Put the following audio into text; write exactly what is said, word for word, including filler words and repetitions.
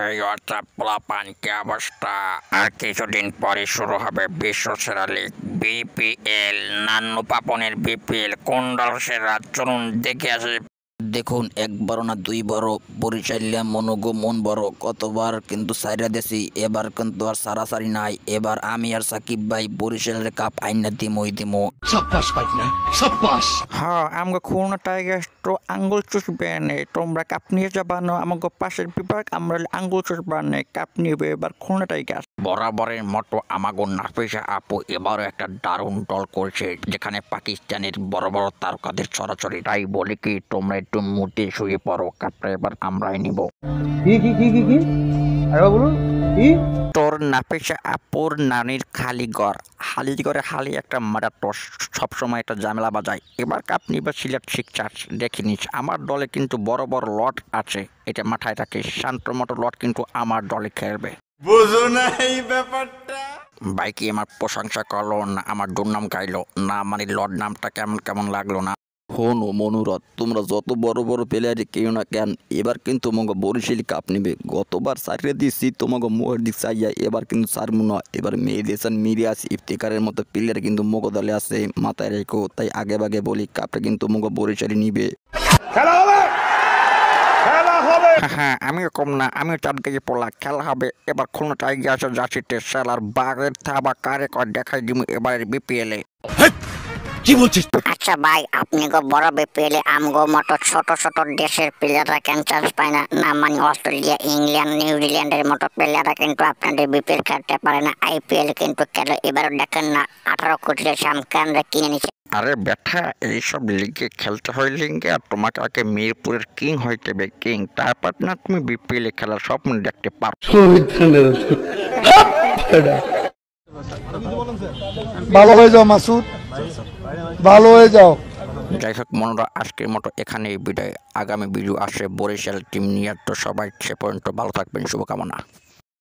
হেই WhatsApp পোলাপান, কি অবস্থা? আর কিছুদিন পরে শুরু হবে বিশ্ব সেরা লিগ বিপিএল। নান্নু পাপনের বিপিএল কোন দল সেরা, চলুন দেখে আসি। দেখুন, একবার না দুই বড় বরিশালিয়া মনোগো মন বড়, কতবার কিন্তু সাইরা দেছি, এবার কিন্তু আর সারাসারি নাই। এবার আমি আর সাকিব ভাই বরিশালের কাপ আইনা দিমই দিমো। সাব্বাস পাইনা, সাব্বাস। হ্যাঁ, আমাকে খুলনা টাইগার্স তো আঙ্গুল চুষবে নে, তোমরা কাপ নিয়ে যাবা না। আমাকে পাশের বিভাগ, আমরা আঙ্গুল চুষবা নে, কাপ নিবে এবার খুলনা টাইগার্স। বরাবরের মতো আমাগো নাফিসা আপু এবারও একটা দারুণ দল করছে, যেখানে পাকিস্তানের বড় বড় তারকাদের ছড়াছড়ি। তাই বলি কি, তোমরা একটু মুটে শুয়ে পড়ো, কাপটা এবার আমরাই নিব। কি কি কি কি কি আরে বলুন কি? তোর নাফিসা আপুর নানির খালি ঘর, হালি ঘরে হালি একটা মারাত্মক সবসময় একটা ঝামেলা বাজায়। এবার কাপ নিবে সিলেট সিক্সার্স, দেখে নিস। আমার দলে কিন্তু বড় বড় লট আছে, এটা মাথায় রাখিস। শান্ত মতো লট কিন্তু আমার দলে খেলবে। বুঝো না এই ব্যাপারটা? ভাই কি আমার প্রশংসা করলো না আমার দুর্নাম গাইলো না? মানে লর্ড নামটা কেমন কেমন লাগলো না? হনো মনুরত, তোমরা যত বড় বড় প্লেয়ারে কেউ না কেন, এবার কিন্তু তোমাকে বরিশালি কাপ নিবে। গতবার সারিয়ে দিচ্ছি তোমাকে মোহের দিক চাইয়া, এবার কিন্তু সারমু না। এবার মেহেদিসান মিরিয়াস ইফতিকারের মতো প্লেয়ার কিন্তু মোগো দলে আছে, মাথায় রেখো। তাই আগে ভাগে বলি, কাপটা কিন্তু মোগো বরিশালি নিবে। খেলা হবে, খেলা হবে। হ্যাঁ, আমিও কম না, আমিও চার দিকে পোলা। খেলা হবে এবার খুলনা টাইগার্সের জার্সিতে। সেলার বাঘের থাবা কারে কর দেখাই দিব এবারের বিপিএল এ। কি বলছিস? আচ্ছা ভাই, আপনি গো বড় বিপিএল এ আমগো মতো ছোট ছোট দেশের প্লেয়াররা কেন চান্স পায় না? না মানে অস্ট্রেলিয়া, ইংল্যান্ড, নিউজিল্যান্ডের মতো প্লেয়াররা কিন্তু আপনাদের বিপিএল খেলতে পারে না, আইপিএল কিন্তু খেলে। এবারও দেখেন না, আঠারো কোটি শামকানরা কিনে নিচ্ছে। আরে ব্যাটা, এইসব লিগে খেলতে হয় লিগে, আর তোমাকে আগে মিরপুরের কিং হইতে হবে, কিং। তারপর না তুমি বিপিএল এ খেলার স্বপ্ন দেখতে পারো। ভালো হয়ে যাও মাসুদ, ভালো হয়ে যাও। যাই হোক মনোরা, আজকের মতো এখানেই বিদায়। আগামী ভিডিও আসে বরিশাল টিম নিয়ে, তো সবাই সে পর্যন্ত ভালো থাকবেন, শুভকামনা।